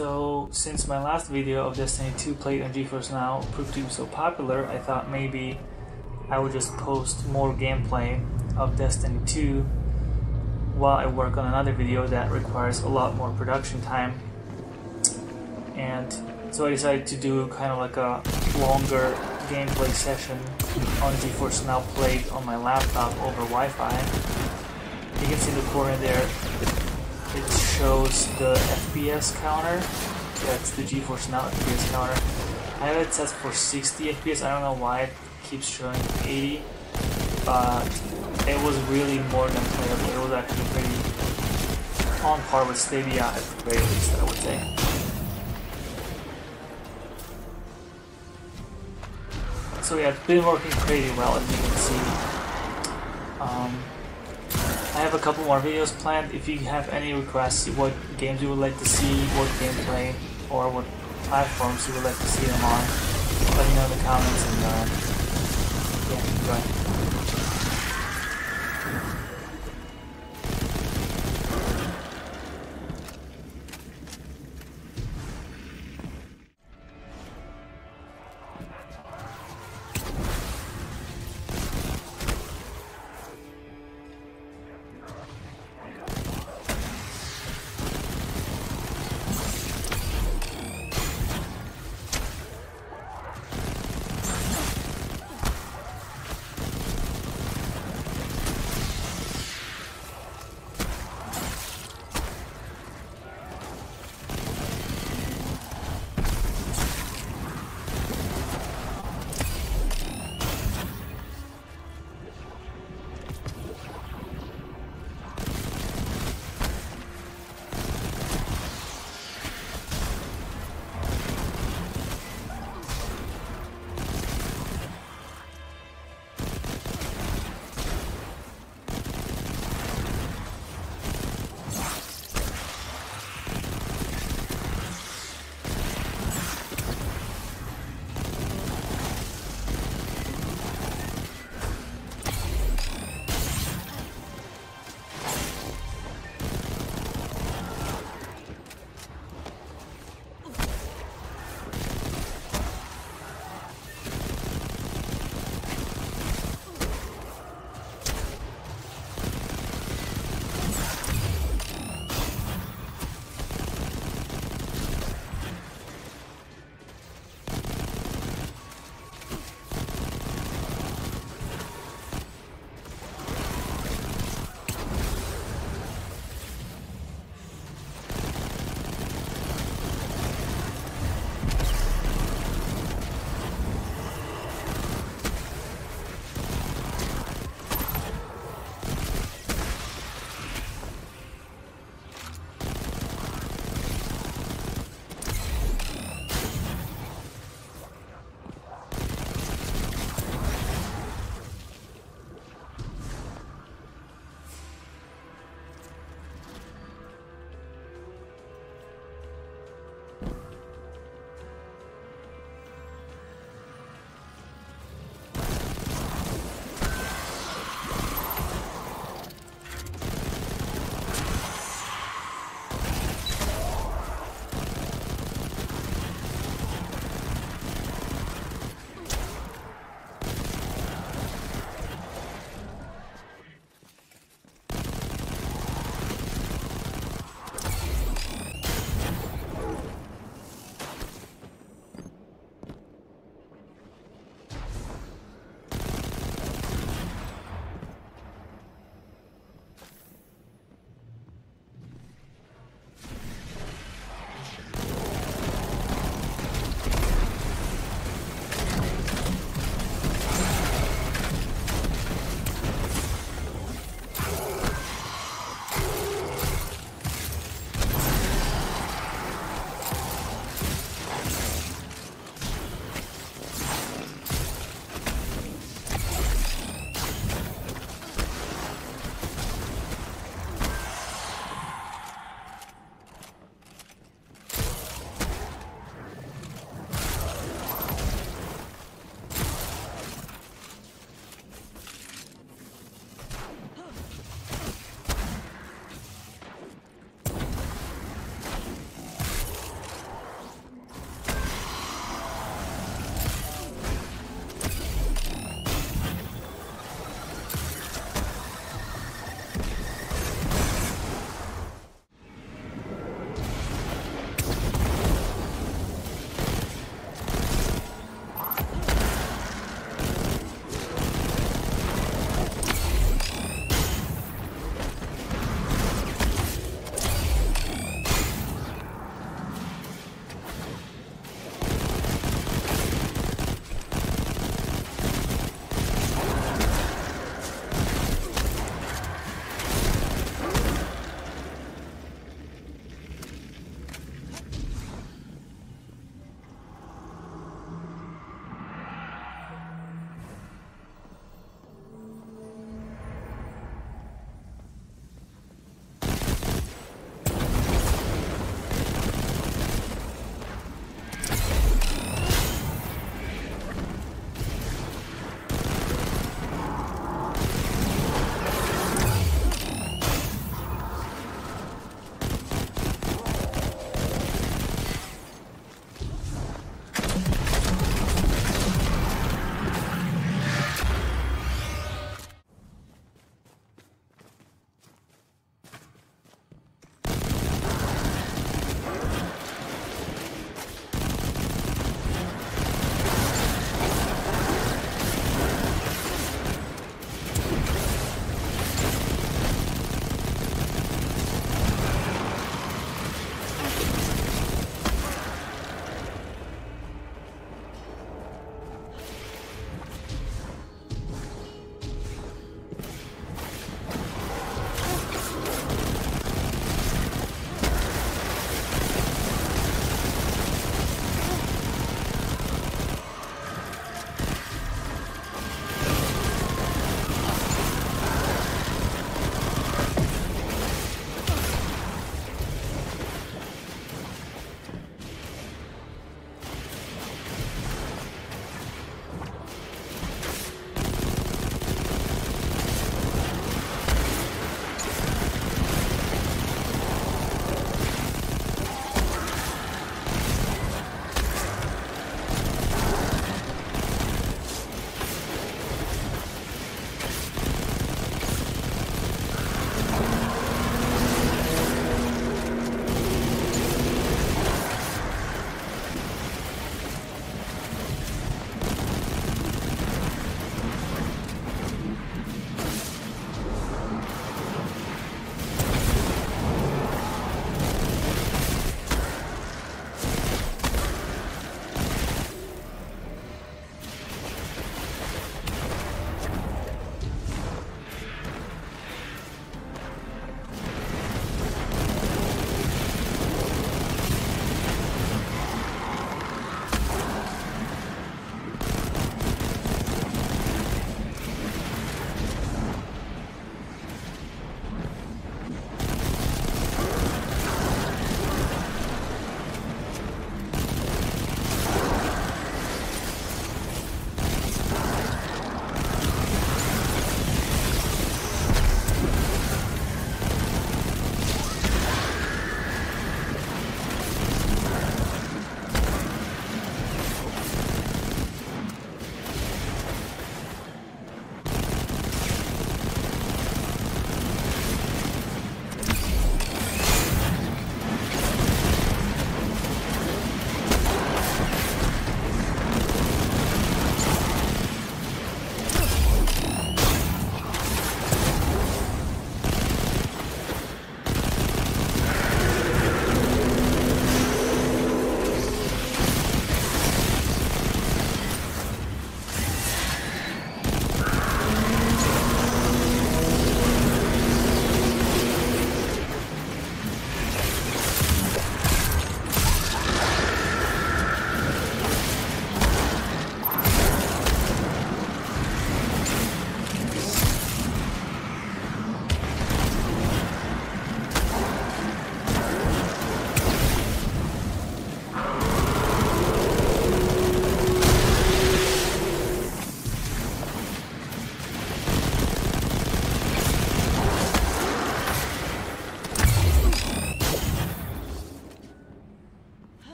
So, since my last video of Destiny 2 played on Geforce Now proved to be so popular, I thought maybe I would just post more gameplay of Destiny 2 while I work on another video that requires a lot more production time. And so I decided to do kind of like a longer gameplay session on Geforce Now played on my laptop over Wi-Fi. You can see in the corner there, it shows the FPS counter. That's the Geforce Now FPS counter. I have it set for 60 FPS. I don't know why it keeps showing 80, but it was really more than playable. It was actually pretty on par with Stadia at the very least, I would say. So yeah, it's been working pretty well, as you can see. I have a couple more videos planned. If you have any requests, what games you would like to see, what gameplay, or what platforms you would like to see them on, let me know in the comments, and yeah, enjoy.